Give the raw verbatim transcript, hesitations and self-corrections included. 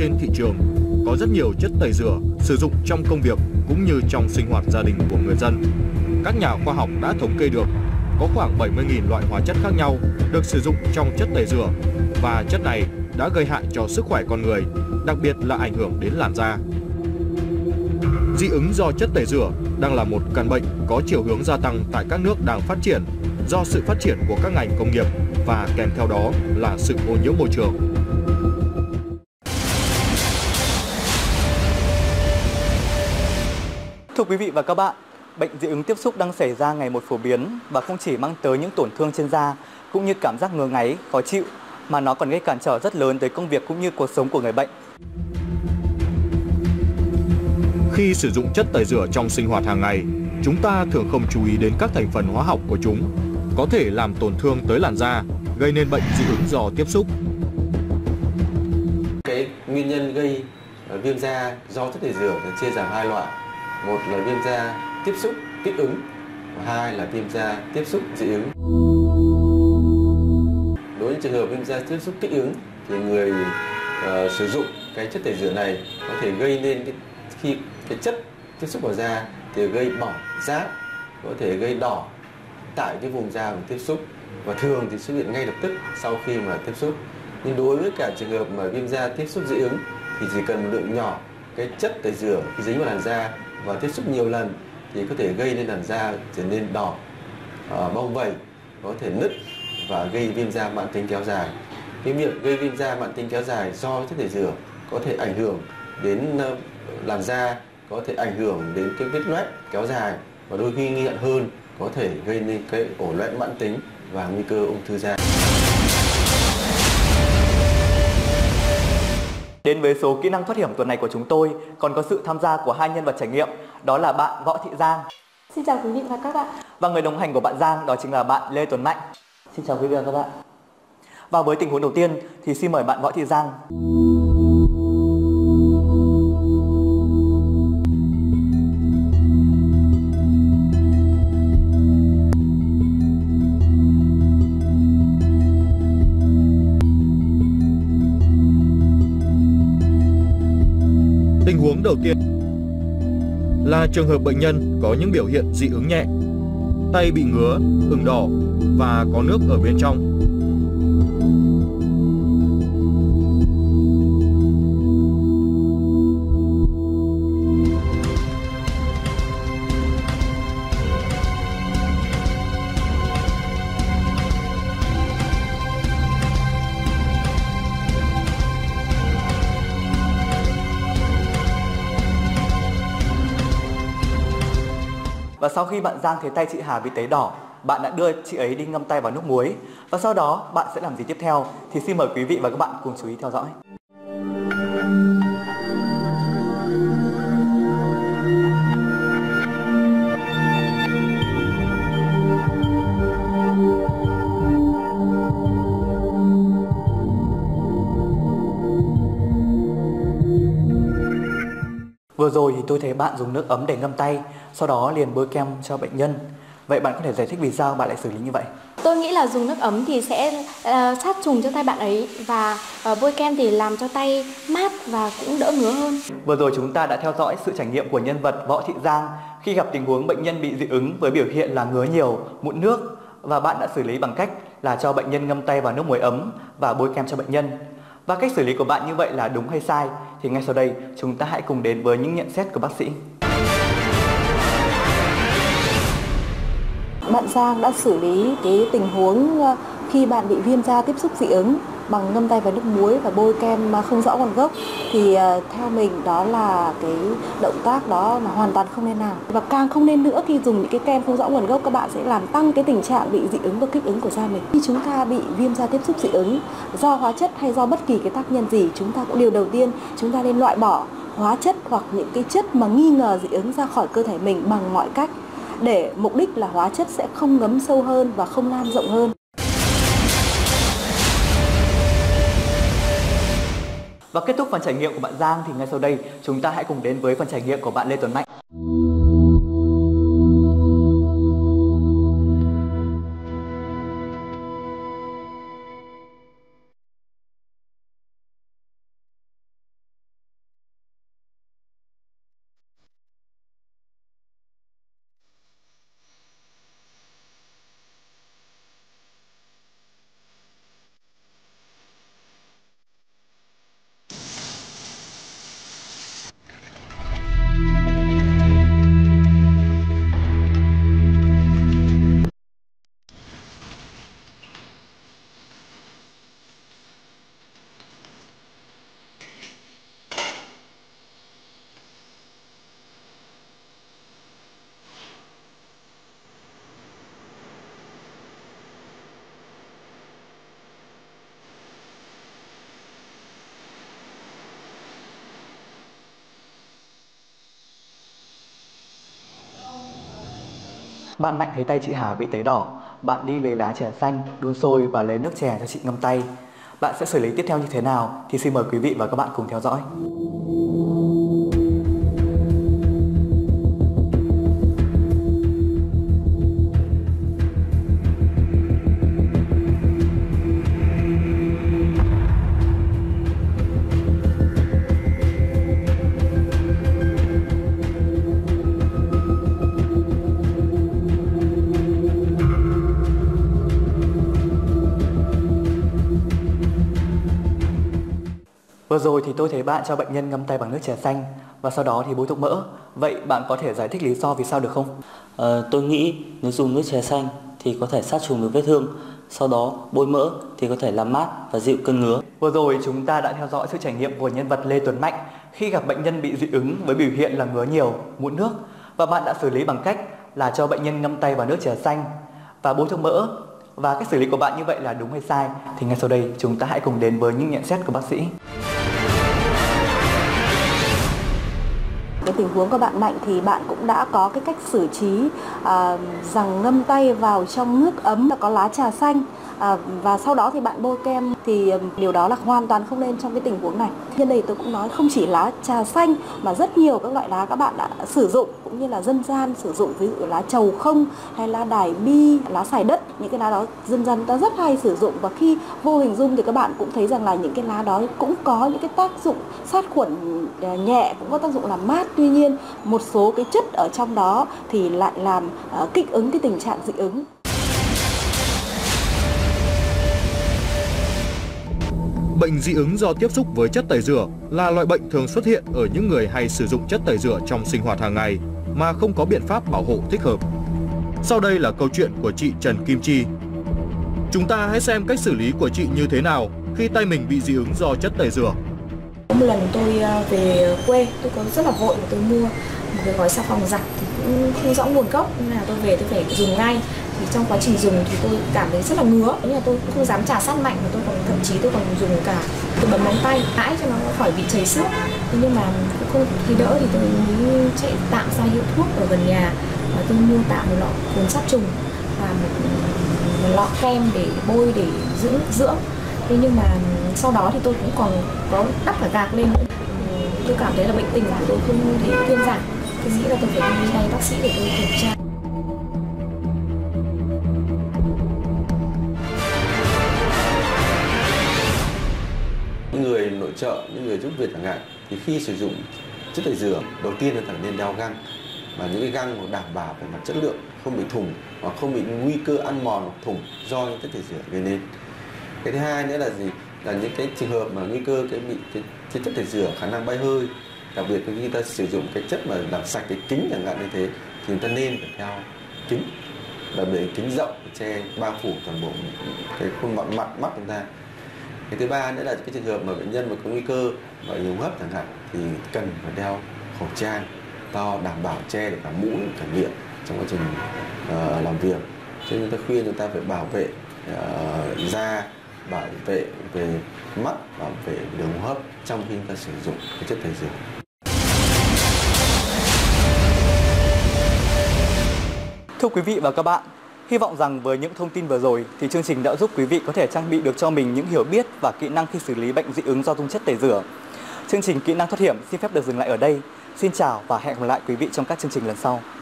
trên thị trường có rất nhiều chất tẩy rửa sử dụng trong công việc cũng như trong sinh hoạt gia đình của người dân. Các nhà khoa học đã thống kê được có khoảng bảy mươi nghìn loại hóa chất khác nhau được sử dụng trong chất tẩy rửa và chất này đã gây hại cho sức khỏe con người, đặc biệt là ảnh hưởng đến làn da. Dị ứng do chất tẩy rửa đang là một căn bệnh có chiều hướng gia tăng tại các nước đang phát triển do sự phát triển của các ngành công nghiệp và kèm theo đó là sự ô nhiễm môi trường. Thưa quý vị và các bạn, bệnh dị ứng tiếp xúc đang xảy ra ngày một phổ biến và không chỉ mang tới những tổn thương trên da cũng như cảm giác ngứa ngáy, khó chịu mà nó còn gây cản trở rất lớn tới công việc cũng như cuộc sống của người bệnh. Khi sử dụng chất tẩy rửa trong sinh hoạt hàng ngày, chúng ta thường không chú ý đến các thành phần hóa học của chúng, có thể làm tổn thương tới làn da, gây nên bệnh dị ứng do tiếp xúc. Cái nguyên nhân gây viêm da do chất tẩy rửa chia làm hai loại. Một là viêm da tiếp xúc kích ứng, và hai là viêm da tiếp xúc dị ứng. Đối với trường hợp viêm da tiếp xúc kích ứng thì người uh, sử dụng cái chất tẩy rửa này có thể gây nên cái, khi cái chất tiếp xúc vào da thì gây bỏng rát, có thể gây đỏ tại cái vùng da mà tiếp xúc và thường thì xuất hiện ngay lập tức sau khi mà tiếp xúc. Nhưng đối với cả trường hợp mà viêm da tiếp xúc dị ứng thì chỉ cần một lượng nhỏ cái chất tẩy rửa khi dính vào làn da và tiếp xúc nhiều lần thì có thể gây nên làn da trở nên đỏ, uh, bong vẩy, có thể nứt và gây viêm da mãn tính kéo dài. Cái việc gây viêm da mãn tính kéo dài do chất tẩy rửa có thể ảnh hưởng đến uh, làn da, có thể ảnh hưởng đến cái vết loét kéo dài và đôi khi nguy hiểm hơn có thể gây nên cái ổ loét mãn tính và nguy cơ ung thư da. Đến với số kỹ năng thoát hiểm tuần này của chúng tôi còn có sự tham gia của hai nhân vật trải nghiệm, đó là bạn Võ Thị Giang. Xin chào quý vị và các bạn. Và người đồng hành của bạn Giang đó chính là bạn Lê Tuấn Mạnh. Xin chào quý vị và các bạn. Và với tình huống đầu tiên thì xin mời bạn Võ Thị Giang. Tình huống đầu tiên là trường hợp bệnh nhân có những biểu hiện dị ứng nhẹ, tay bị ngứa, ửng đỏ và có nước ở bên trong. Và sau khi bạn Giang thấy tay chị Hà bị tấy đỏ, bạn đã đưa chị ấy đi ngâm tay vào nước muối. Và sau đó bạn sẽ làm gì tiếp theo thì xin mời quý vị và các bạn cùng chú ý theo dõi. Vừa rồi thì tôi thấy bạn dùng nước ấm để ngâm tay, sau đó liền bôi kem cho bệnh nhân. Vậy bạn có thể giải thích vì sao bạn lại xử lý như vậy? Tôi nghĩ là dùng nước ấm thì sẽ uh, sát trùng cho tay bạn ấy và uh, bôi kem thì làm cho tay mát và cũng đỡ ngứa hơn. Vừa rồi chúng ta đã theo dõi sự trải nghiệm của nhân vật Võ Thị Giang khi gặp tình huống bệnh nhân bị dị ứng với biểu hiện là ngứa nhiều, mụn nước, và bạn đã xử lý bằng cách là cho bệnh nhân ngâm tay vào nước muối ấm và bôi kem cho bệnh nhân. Và cách xử lý của bạn như vậy là đúng hay sai thì ngay sau đây chúng ta hãy cùng đến với những nhận xét của bác sĩ. Bạn Giang đã xử lý cái tình huống khi bạn bị viêm da tiếp xúc dị ứng bằng ngâm tay vào nước muối và bôi kem không rõ nguồn gốc, thì theo mình đó là cái động tác đó là hoàn toàn không nên làm. Và càng không nên nữa khi dùng những cái kem không rõ nguồn gốc, các bạn sẽ làm tăng cái tình trạng bị dị ứng và kích ứng của da mình. Khi chúng ta bị viêm da tiếp xúc dị ứng do hóa chất hay do bất kỳ cái tác nhân gì, chúng ta cũng điều đầu tiên chúng ta nên loại bỏ hóa chất hoặc những cái chất mà nghi ngờ dị ứng ra khỏi cơ thể mình bằng mọi cách, để mục đích là hóa chất sẽ không ngấm sâu hơn và không lan rộng hơn. Và kết thúc phần trải nghiệm của bạn Giang thì ngay sau đây chúng ta hãy cùng đến với phần trải nghiệm của bạn Lê Tuấn Mạnh. Bạn Mạnh thấy tay chị Hà bị tấy đỏ, bạn đi lấy lá chè xanh, đun sôi và lấy nước chè cho chị ngâm tay. Bạn sẽ xử lý tiếp theo như thế nào thì xin mời quý vị và các bạn cùng theo dõi. Vừa rồi thì tôi thấy bạn cho bệnh nhân ngâm tay bằng nước chè xanh và sau đó thì bôi thuốc mỡ. Vậy bạn có thể giải thích lý do vì sao được không? Ờ, tôi nghĩ nếu dùng nước chè xanh thì có thể sát trùng được vết thương, sau đó bôi mỡ thì có thể làm mát và dịu cơn ngứa. Vừa rồi chúng ta đã theo dõi sự trải nghiệm của nhân vật Lê Tuấn Mạnh khi gặp bệnh nhân bị dị ứng với biểu hiện là ngứa nhiều, mụn nước, và bạn đã xử lý bằng cách là cho bệnh nhân ngâm tay vào nước chè xanh và bôi thuốc mỡ. Và cách xử lý của bạn như vậy là đúng hay sai? Thì ngay sau đây chúng ta hãy cùng đến với những nhận xét của bác sĩ. Cái tình huống của bạn Mạnh thì bạn cũng đã có cái cách xử trí à, rằng ngâm tay vào trong nước ấm là có lá trà xanh à, và sau đó thì bạn bôi kem, thì điều đó là hoàn toàn không nên trong cái tình huống này. Nhân đây tôi cũng nói không chỉ lá trà xanh mà rất nhiều các loại lá các bạn đã sử dụng cũng như là dân gian sử dụng, ví dụ lá trầu không hay lá đài bi, lá xài đất, những cái lá đó dân gian ta rất hay sử dụng, và khi vô hình dung thì các bạn cũng thấy rằng là những cái lá đó cũng có những cái tác dụng sát khuẩn nhẹ, cũng có tác dụng làm mát. Tuy nhiên một số cái chất ở trong đó thì lại làm uh, kích ứng cái tình trạng dị ứng. Bệnh dị ứng do tiếp xúc với chất tẩy rửa là loại bệnh thường xuất hiện ở những người hay sử dụng chất tẩy rửa trong sinh hoạt hàng ngày mà không có biện pháp bảo hộ thích hợp. Sau đây là câu chuyện của chị Trần Kim Chi. Chúng ta hãy xem cách xử lý của chị như thế nào khi tay mình bị dị ứng do chất tẩy rửa. Một lần tôi về quê, tôi có rất là vội và tôi mua một cái gói xà phòng giặt thì cũng không rõ nguồn gốc, nên là tôi về tôi phải dùng ngay. Thì trong quá trình dùng thì tôi cảm thấy rất là ngứa, nên là tôi cũng không dám chà sát mạnh, và tôi còn thậm chí tôi còn dùng cả tôi bấm móng tay mãi cho nó khỏi bị chảy xước. Thế nhưng mà cũng không thấy đỡ thì tôi mới chạy tạm ra hiệu thuốc ở gần nhà và tôi mua tạm một lọ cồn sát trùng và một, một lọ kem để bôi để dưỡng dưỡng. Thế nhưng mà sau đó thì tôi cũng còn có đắp cả gạc lên nữa. Tôi cảm thấy là bệnh tình của tôi không thể thuyên giảm. Tôi nghĩ là tôi phải đi ngay bác sĩ để tôi kiểm tra. Những người nội trợ, những người giúp việc chẳng hạn, thì khi sử dụng chất tẩy rửa, đầu tiên là phải nên đeo găng, và những cái găng mà đảm bảo về mặt chất lượng, không bị thủng hoặc không bị nguy cơ ăn mòn hoặc thủng do những chất tẩy rửa gây nên. Cái thứ hai nữa là gì? Là những cái trường hợp mà nguy cơ cái bị cái, cái chất tẩy rửa khả năng bay hơi, đặc biệt khi ta sử dụng cái chất mà làm sạch cái kính chẳng hạn như thế, thì chúng ta nên phải đeo kính, đặc biệt kính rộng che bao phủ toàn bộ cái khuôn mặt mặt mắt chúng ta. Cái thứ ba nữa là cái trường hợp mà bệnh nhân mà có nguy cơ và yếu hấp chẳng hạn thì cần phải đeo khẩu trang to đảm bảo che được cả mũi cả miệng trong quá trình uh, làm việc. Cho nên chúng ta khuyên chúng ta phải bảo vệ uh, da, bảo vệ về mắt, bảo vệ đường hô hấp trong khi chúng ta sử dụng cái chất tẩy rửa. Thưa quý vị và các bạn, hy vọng rằng với những thông tin vừa rồi thì chương trình đã giúp quý vị có thể trang bị được cho mình những hiểu biết và kỹ năng khi xử lý bệnh dị ứng do dung chất tẩy rửa. Chương trình Kỹ năng thoát hiểm xin phép được dừng lại ở đây. Xin chào và hẹn gặp lại quý vị trong các chương trình lần sau.